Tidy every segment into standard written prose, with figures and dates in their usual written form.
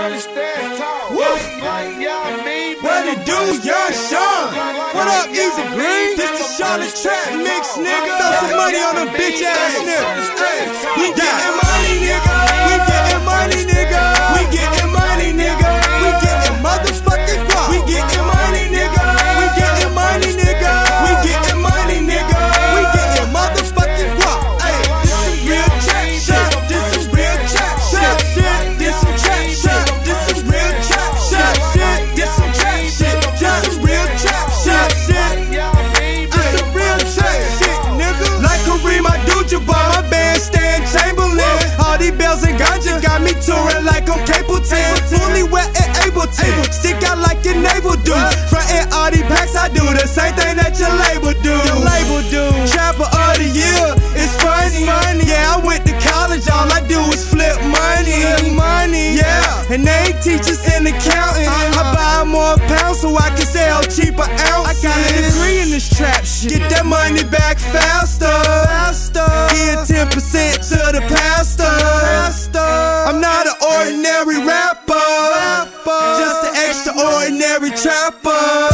What it do, Young Sean? What up, Easy Green? This the Charlotte Trap Mix, nigga. Throw some money on them bitch ass niggas. Hey, we getting money, nigga. We getting money, nigga. We getting money, nigga. We getting motherfucking guap. We getting money, nigga. We getting money, nigga. We getting money, nigga. We getting motherfucking guap. Hey, this some real trap shit. This some real trap shit. This some trap shit. This some real trap shit. This some trap shit. This some real trap shit. This some real trap shit, nigga. Like Kareem Abdul-Jabbar, my band Stan Chamberlain. All these bells and ganja got me touring like I'm Capleton. Fully wet and able to stick out like your navel do. Frontin' all these packs, I do the same thing that your label do. Trapper of the year, it's funny. Yeah, I went to college, all I do is flip money. Yeah, and they ain't teachers in accounting. I buy more pounds so I can sell cheaper ounces. I got a degree in this trap shit. Get that money back faster. Give 10% to the pastor. I'm not an ordinary rapper, just an extraordinary trapper.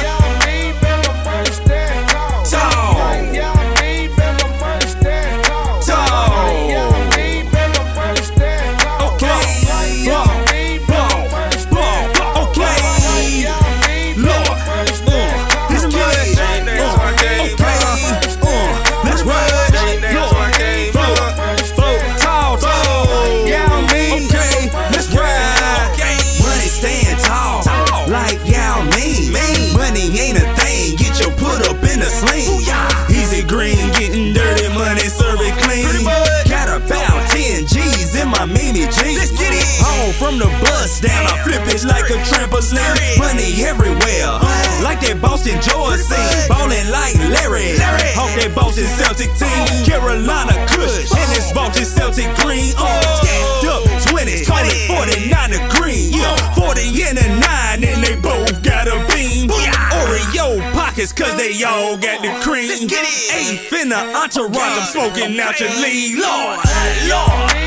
Easy Green, getting dirty money, serve it clean. Got about 10 G's in my Mimi jeans. Home from the bus down, I flip it like a trampoline. Money everywhere, like that Boston George scene. Ballin' like Larry, off that Boston Celtic team. Carolina Kush, and this Boston Celtic green. Stacked up 20, 49 a green. 40 and a 9, and they both got a beam. Oreo pockets, cause they all got the cream. Eighth in the entourage, I'm smoking out your lead. Lord,